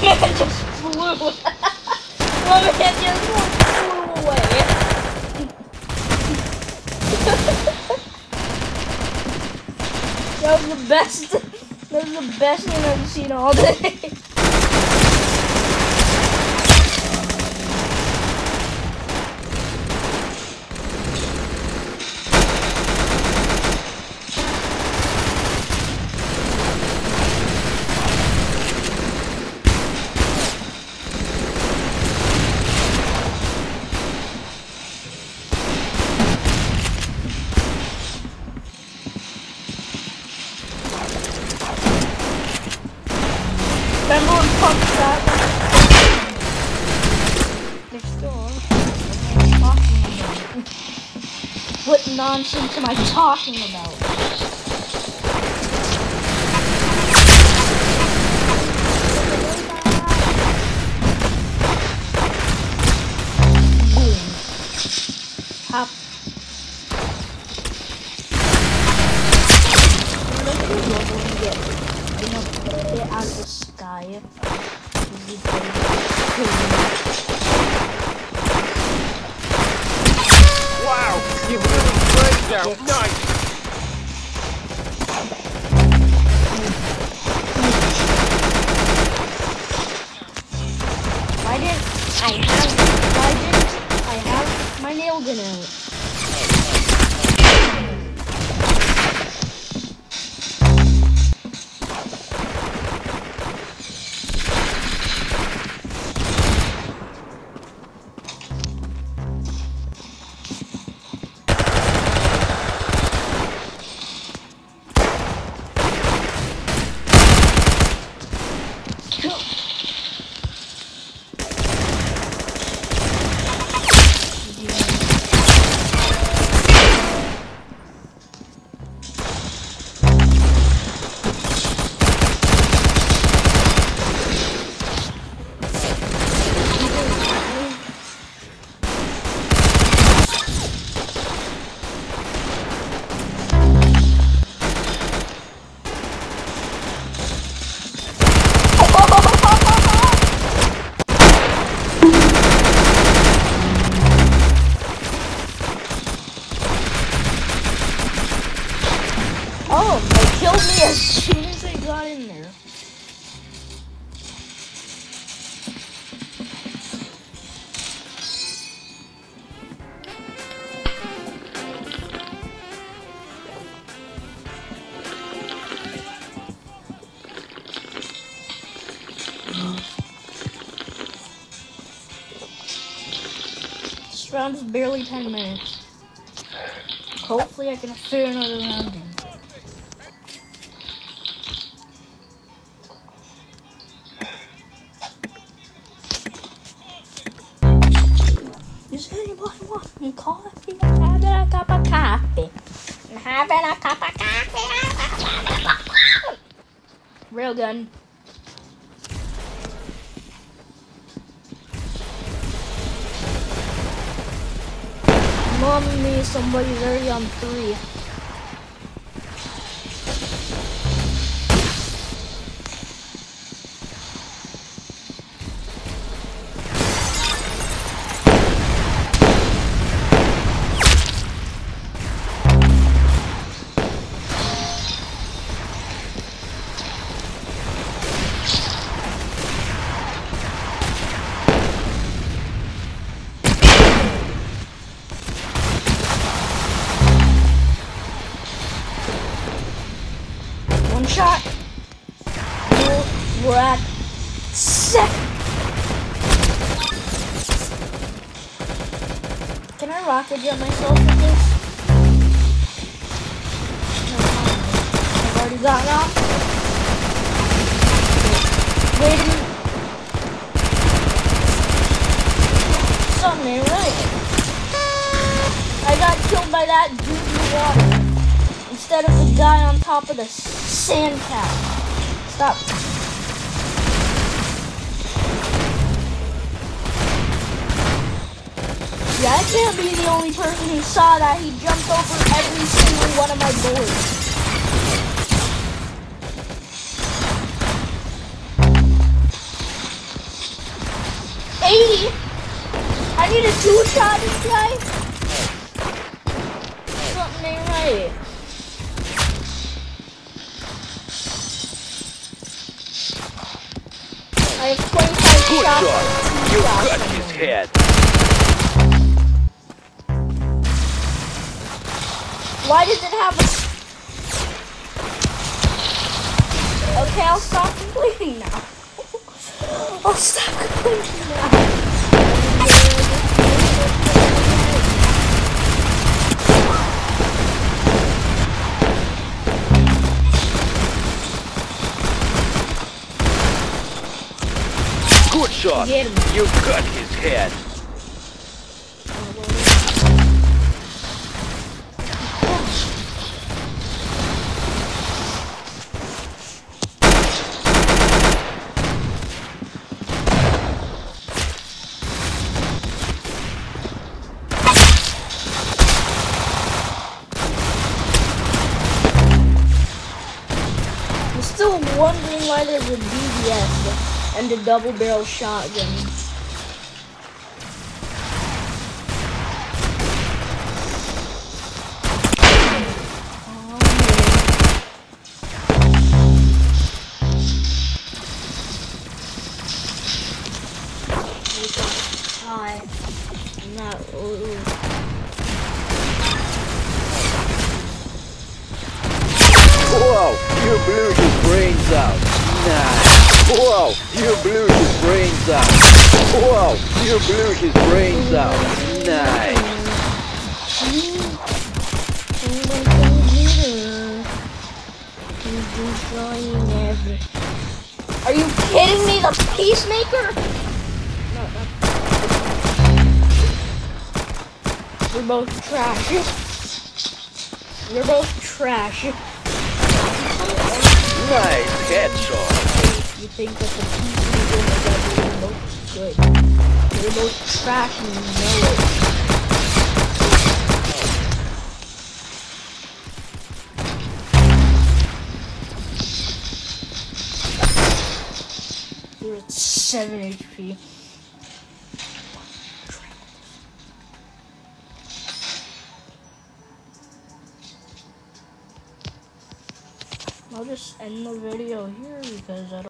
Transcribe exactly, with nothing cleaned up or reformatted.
man just flew. My man just flew away. That was the best. That was the best thing I've seen all day. Remember when Pump shot? They're still on. What am I talking about? What nonsense am I talking about? Boom. Hop. Get out of the sky. Wow, you really played out. Nice. Why didn't I have? Why didn't I have my nail gun out? Oh, they killed me as soon as they got in there. This round is barely ten minutes. Hopefully I can fit another round in. Does anyone want some coffee? I'm having a cup of coffee. I'm having a cup of coffee. Railgun. Mommy, somebody's already on three. One shot. We're, we're at second. Can I rocket jump myself with this? No, I've already gotten off. Wait a minute. Something ain't right. I got killed by that dude in the water instead of the guy on top of the sand cap. Stop. Yeah, I can't be the only person who saw that. He jumped over every single one of my bullets. shot this guy? Something ain't right. I have twenty-five Good shots. shot. and two You shots cut on his him. head. Why does it have a... Okay, I'll stop complaining now. I'll stop complaining now. Good shot. Get him. You cut his head. I'm still wondering why there's a D B S and a double barrel shotgun. Hi. I'm not. Ooh. Whoa, you blew his brains out. Nice. Whoa, you blew his brains out. Whoa, you blew his brains out. Nice. Are you kidding me? The Peacemaker? No, that's... We're both trash. We're both trash. Nice headshot. You think that the Peacemaker is both good? We're both trash and you know it. We're at seven H P. I'll just end the video here because I don't